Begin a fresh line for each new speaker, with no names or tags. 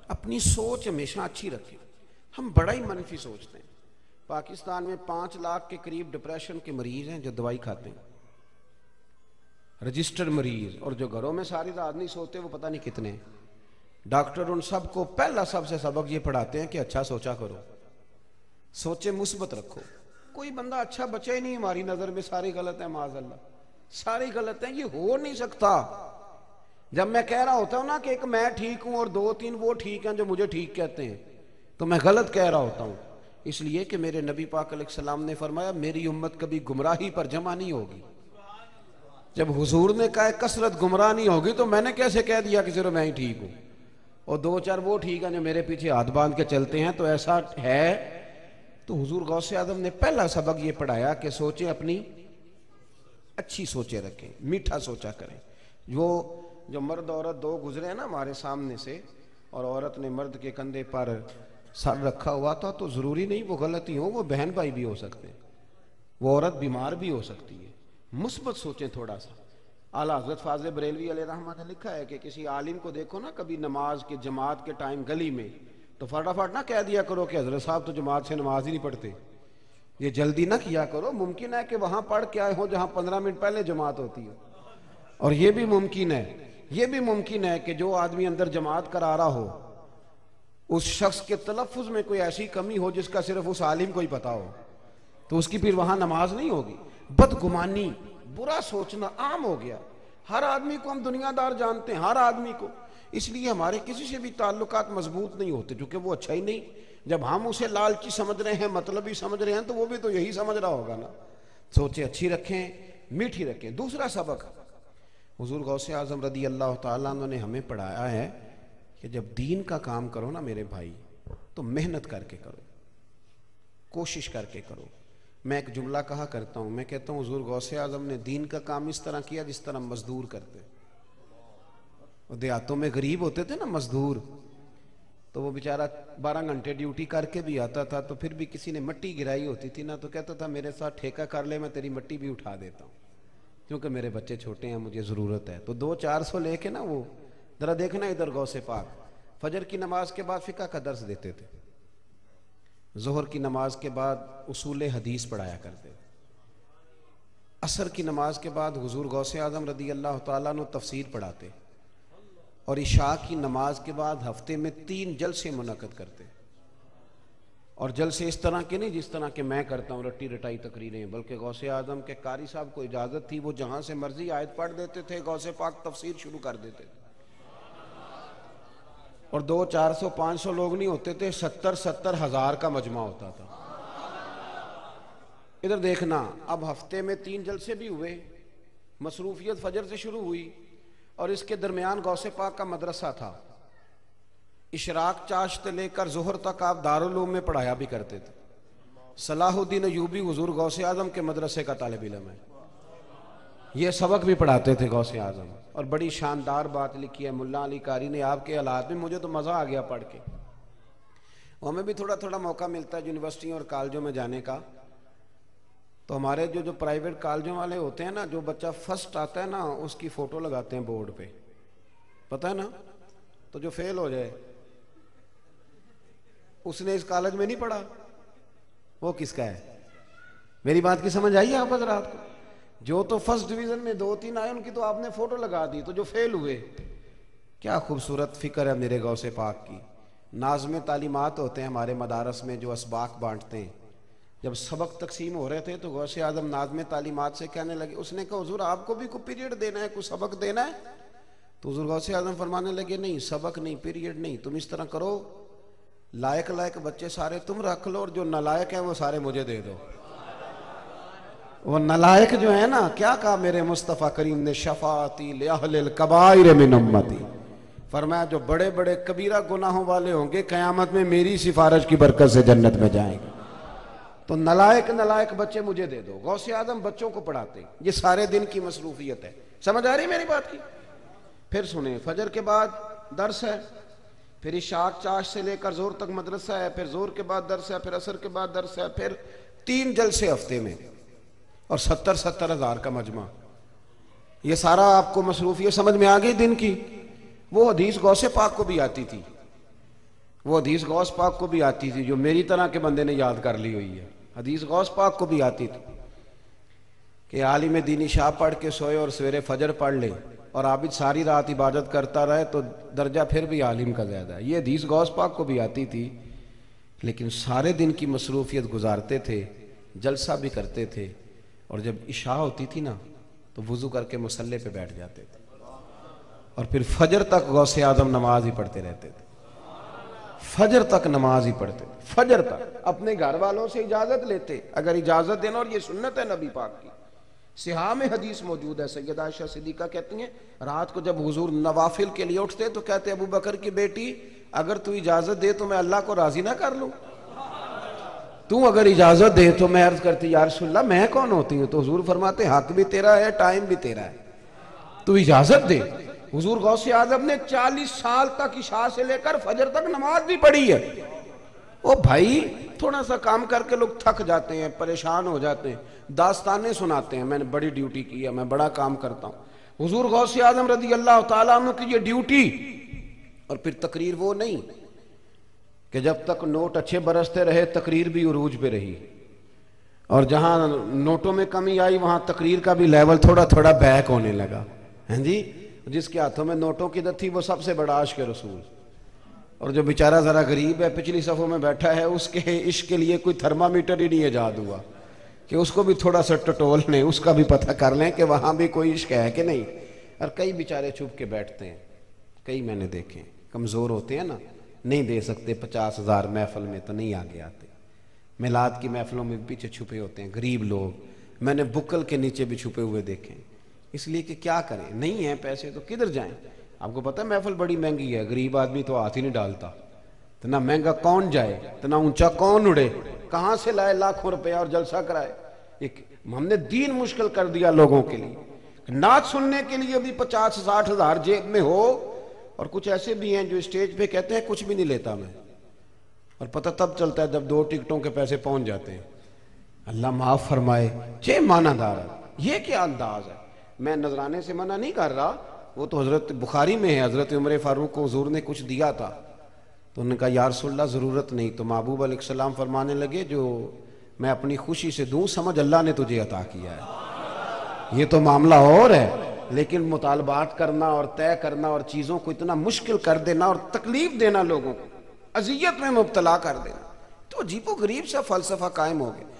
اپنی سوچ ہمیشہ اچھی رکھیں. ہم بڑا ہی منفی سوچتے ہیں. پاکستان میں 5 لاکھ کے قریب ڈپریشن کے مریض ہیں جو دوائی کھاتے ہیں, رجسٹرڈ مریض, اور جو گھروں میں ساری رات نہیں سوتے وہ پتہ نہیں کتنے ہیں. ڈاکٹر ان سب کو پہلا سب سے سبق یہ پڑھاتے ہیں کہ اچھا سوچا کرو, سوچے مثبت رکھو. کوئی بندہ اچھا بچا ہی نہیں ہماری نظر میں, ساری غلط ہیں معاذ اللہ, ساری غلط ہیں. یہ ہو نہیں سکتا. جب میں کہہ رہا ہوتا ہوں نا کہ ایک میں ٹھیک ہوں اور 2-3 وہ ٹھیک ہیں جو مجھے ٹھیک کہتے ہیں, تو میں غلط کہہ رہا ہوتا ہوں. اس لیے کہ میرے نبی پاک علیہ السلام نے فرمایا میری امت کبھی گمراہی پر جمع نہیں ہوگی. جب حضور نے کہا کثرت گمراہ نہیں ہوگی تو میں نے کیسے کہہ دیا کہ صرف میں ہی ٹھیک ہوں اور 2-4 وہ ٹھیک ہیں جو میرے پیچھے ہاتھ باندھ کے چلتے ہیں, تو ایسا ہے. تو حضور غوث اعظم نے پہلا سبق یہ پڑھایا کہ سوچیں اپنی اچھی سوچیں رکھیں, میٹھا سوچا کریں. جو مرد عورت 2 گزرے ہیں نا ہمارے سامنے سے, اور عورت نے مرد کے کندھے پر سر رکھا ہوا تھا, تو ضروری نہیں وہ غلطی ہو, وہ بہن بھائی بھی ہو سکتے ہیں, وہ عورت بیمار بھی ہو سکتی ہے. مثبت سوچیں تھوڑا سا. اعلیٰ حضرت فاضل بریلوی علیہ رحمہ نے لکھا ہے کہ کسی عالم کو دیکھو نا کبھی نماز کے جماعت کے ٹائم گلی میں, تو فٹافٹ نہ کہہ دیا کرو کہ حضرت صاحب تو جماعت سے نماز ہی نہیں پڑھتے. یہ جلدی نہ کیا کرو. ممکن ہے کہ وہاں پڑھ کے آئے ہو جہاں 15 منٹ پہلے جماعت ہوتی ہے, اور یہ بھی ممکن ہے کہ جو آدمی اندر جماعت کرا رہا ہو اس شخص کے تلفظ میں کوئی ایسی کمی ہو جس کا صرف اس عالم کو ہی پتا ہو, تو اس کی پھر وہاں نماز نہیں ہوگی. بدگمانی, برا سوچنا عام ہو گیا. ہر آدمی کو ہم دنیا دار جانتے ہیں, ہر آدمی کو. اس لیے ہمارے کسی سے بھی تعلقات مضبوط نہیں ہوتے, کیونکہ وہ اچھا ہی نہیں. جب ہم اسے لالچی سمجھ رہے ہیں, مطلب ہی سمجھ رہے ہیں, تو وہ بھی تو یہی سمجھ رہا ہوگا نا. سوچیں اچھی رکھیں, میٹھی رکھیں. دوسرا سبق حضور غوث اعظم رضی اللہ تعالیٰ عنہ نے ہمیں پڑھایا ہے کہ جب دین کا کام کرو نا میرے بھائی, تو محنت کر کے کرو, کوشش کر کے کرو. میں ایک جملہ کہا کرتا ہوں, میں کہتا ہوں حضور غوث اعظم نے دین کا کام اس طرح کیا جس طرح مزدور کرتے. دیہاتوں میں غریب ہوتے تھے نا مزدور, تو وہ بیچارہ 12 گھنٹے ڈیوٹی کر کے بھی آتا تھا, تو پھر بھی کسی نے مٹی گرائی ہوتی تھی نا, تو کہتا تھا میرے ساتھ ٹھیکہ کر لے, میں تیری مٹی بھی اٹھا دیتا ہوں کیونکہ میرے بچے چھوٹے ہیں, مجھے ضرورت ہے. تو 200-400 لے کے نا, وہ ذرا دیکھنا ادھر غوث پاک فجر کی نماز کے بعد فقہ کا درس دیتے تھے, ظہر کی نماز کے بعد اصول حدیث پڑھایا کرتے, عصر کی نماز کے بعد حضور غوث اعظم رضی اللہ تعالیٰ عنہ تفسیر پڑھاتے, اور عشاء کی نماز کے بعد ہفتے میں 3 جلسے منعقد کرتے. اور جلسے اس طرح کے نہیں جس طرح کہ میں کرتا ہوں رٹی رٹائی تقریریں, بلکہ غوث اعظم کے قاری صاحب کو اجازت تھی, وہ جہاں سے مرضی آیت پڑھ دیتے تھے, غوث پاک تفسیر شروع کر دیتے تھے. اور 200-400-500 لوگ نہیں ہوتے تھے, 70-70 ہزار کا مجمع ہوتا تھا. ادھر دیکھنا, اب ہفتے میں 3 جلسے بھی ہوئے, مصروفیت فجر سے شروع ہوئی, اور اس کے درمیان غوث پاک کا مدرسہ تھا. اشراق چاشت لے کر ظہر تک آپ دارالعلوم میں پڑھایا بھی کرتے تھے. صلاح الدین ایوبی حضور غوث اعظم کے مدرسے کا طالب علم ہے, یہ سبق بھی پڑھاتے تھے غوث اعظم. اور بڑی شاندار بات لکھی ہے ملا علی قاری نے آپ کے حالات میں, مجھے تو مزہ آ گیا پڑھ کے. ہمیں بھی تھوڑا تھوڑا موقع ملتا ہے یونیورسٹیوں اور کالجوں میں جانے کا, تو ہمارے جو پرائیویٹ کالجوں والے ہوتے ہیں نا, جو بچہ فرسٹ آتا ہے نا اس کی فوٹو لگاتے ہیں بورڈ پہ, پتہ ہے نا. تو جو فیل ہو جائے اس نے اس کالج میں نہیں پڑھا, وہ کس کا ہے؟ میری بات کی سمجھ آئی ہے آپ حضرات کو؟ جو تو فرسٹ ڈویژن میں 2-3 آئے ان کی تو آپ نے فوٹو لگا دی, تو جو فیل ہوئے, کیا خوبصورت فکر ہے میرے غوث پاک کی. ناظم تعلیمات ہوتے ہیں ہمارے مدارس میں جو اسباق بانٹتے ہیں, جب سبق تقسیم ہو رہے تھے تو غوث اعظم ناظم تعلیمات سے کہنے لگے, اس نے کہا حضور آپ کو بھی کوئی پیریڈ دینا ہے, کوئی سبق دینا ہے؟ تو حضور غوث اعظم فرمانے لگے نہیں, سبق نہیں, پیریڈ نہیں, تم اس طرح کرو, لائق بچے سارے تم رکھ لو, اور جو نالائق ہیں وہ سارے مجھے دے دو. وہ نالائق جو ہے نا, کیا کہا میرے مصطفیٰ کریم نے, شفاعتی لأہل الکبائر من امتی, فرمایا جو بڑے بڑے کبیرہ گناہوں والے ہوں گے قیامت میں میری سفارش کی برکت سے جنت میں جائیں گے. تو نالائق بچے مجھے دے دو. غوث اعظم بچوں کو پڑھاتے, یہ سارے دن کی مصروفیت ہے. سمجھ آ رہی میری بات کی؟ پھر سنیں, فجر کے بعد درس ہے, پھر عشاء چاش سے لے کر زور تک مدرسہ ہے, پھر زور کے بعد درس ہے, پھر عصر کے بعد درس ہے, پھر 3 جلسے ہفتے میں, اور 70-70 ہزار کا مجمع. یہ سارا آپ کو مصروفیت سمجھ میں آ گئی دن کی. وہ حدیث غوث پاک کو بھی آتی تھی, وہ حدیث غوث پاک کو بھی آتی تھی جو میری طرح کے بندے نے یاد کر لی ہوئی ہے، حدیث غوث پاک کو بھی آتی تھی کہ عالم دینی شاہ پڑھ کے سوئے اور سویرے فجر پڑھ لے اور عابد ساری رات عبادت کرتا رہے تو درجہ پھر بھی عالم کا زیادہ ہے۔ یہ حدیث غوث پاک کو بھی آتی تھی، لیکن سارے دن کی مصروفیت گزارتے تھے، جلسہ بھی کرتے تھے، اور جب عشاء ہوتی تھی نا تو وضو کر کے مصلی پہ بیٹھ جاتے تھے اور پھر فجر تک غوث اعظم نماز ہی پڑھتے رہتے تھے، فجر تک نماز ہی پڑھتے تھے، فجر تک۔ اپنے گھر والوں سے اجازت لیتے، اگر اجازت دینا، اور یہ سنت ہے نبی پاک کی، صحاح میں حدیث موجود ہے، سیدہ عائشہ صدیقہ کہتی ہیں رات کو جب حضور نوافل کے لیے اٹھتے تو کہتے ابو بکر کی بیٹی اگر تو اجازت دے تو میں اللہ کو راضی نہ کر لوں، تو اگر اجازت دے تو میں عرض کرتی یا رسول اللہ میں کون ہوتی ہوں؟ تو حضور فرماتے حق بھی تیرا ہے، ٹائم بھی تیرا ہے، تو اجازت دے۔ حضور غوث اعظم نے 40 سال تک عشاء سے لے کر فجر تک نماز بھی پڑھی ہے۔ او بھائی تھوڑا سا کام کر کے لوگ تھک جاتے ہیں، پریشان ہو جاتے ہیں، داستانیں سناتے ہیں میں نے بڑی ڈیوٹی کی ہے، میں بڑا کام کرتا ہوں۔ حضور غوث اعظم رضی اللہ تعالیٰ عنہ کی یہ ڈیوٹی، اور پھر تقریر وہ نہیں کہ جب تک نوٹ اچھے برستے رہے تقریر بھی عروج پہ رہی، اور جہاں نوٹوں میں کمی آئی وہاں تقریر کا بھی لیول تھوڑا تھوڑا بیک ہونے لگا، ہیں جی۔ جس کے ہاتھوں میں نوٹوں کی عادت تھی وہ سب سے بڑا عاشق رسول، اور جو بیچارہ ذرا غریب ہے پچھلی صفوں میں بیٹھا ہے اس کے عشق کے لیے کوئی تھرمامیٹر ہی نہیں ایجاد ہوا کہ اس کو بھی تھوڑا سا ٹٹول لیں، اس کا بھی پتہ کر لیں کہ وہاں بھی کوئی عشق ہے کہ نہیں۔ اور کئی بیچارے چھپ کے بیٹھتے ہیں، کئی میں نے دیکھے کمزور ہوتے ہیں نا، نہیں دے سکتے 50,000 محفل میں تو نہیں آگے آتے، میلاد کی محفلوں میں پیچھے چھپے ہوتے ہیں غریب لوگ، میں نے بکل کے نیچے بھی چھپے ہوئے دیکھے، اس لیے کہ کیا کریں، نہیں ہیں پیسے تو کدھر جائیں۔ آپ کو پتہ ہے محفل بڑی مہنگی ہے، غریب آدمی تو ہاتھ ہی نہیں ڈالتا، اتنا مہنگا کون جائے، اتنا اونچا کون اڑے، کہاں سے لائے لاکھوں روپے اور جلسہ کرائے۔ ہم نے دین مشکل کر دیا لوگوں کے لیے، نعت سننے کے لیے بھی 50-60 ہزار جیب میں ہو، اور کچھ ایسے بھی ہیں جو اسٹیج پہ کہتے ہیں کچھ بھی نہیں لیتا میں، اور پتہ تب چلتا ہے جب 2 ٹکٹوں کے پیسے پہنچ جاتے ہیں۔ اللہ معاف فرمائے، یہ معنی دار ہے، یہ کیا انداز ہے۔ میں نذرانے سے منع نہیں کر رہا، وہ تو حضرت بخاری میں ہے، حضرت عمر فاروق کو حضور نے کچھ دیا تھا تو انہوں نے کہا یا رسول اللہ ضرورت نہیں، تو محبوب علیہ السلام فرمانے لگے جو میں اپنی خوشی سے دوں سمجھ اللہ نے تجھے عطا کیا ہے، یہ تو معاملہ اور ہے، لیکن مطالبات کرنا اور طے کرنا اور چیزوں کو اتنا مشکل کر دینا اور تکلیف دینا، لوگوں کو اذیت میں مبتلا کر دینا، تو عجیب و غریب سا فلسفہ قائم ہو گیا۔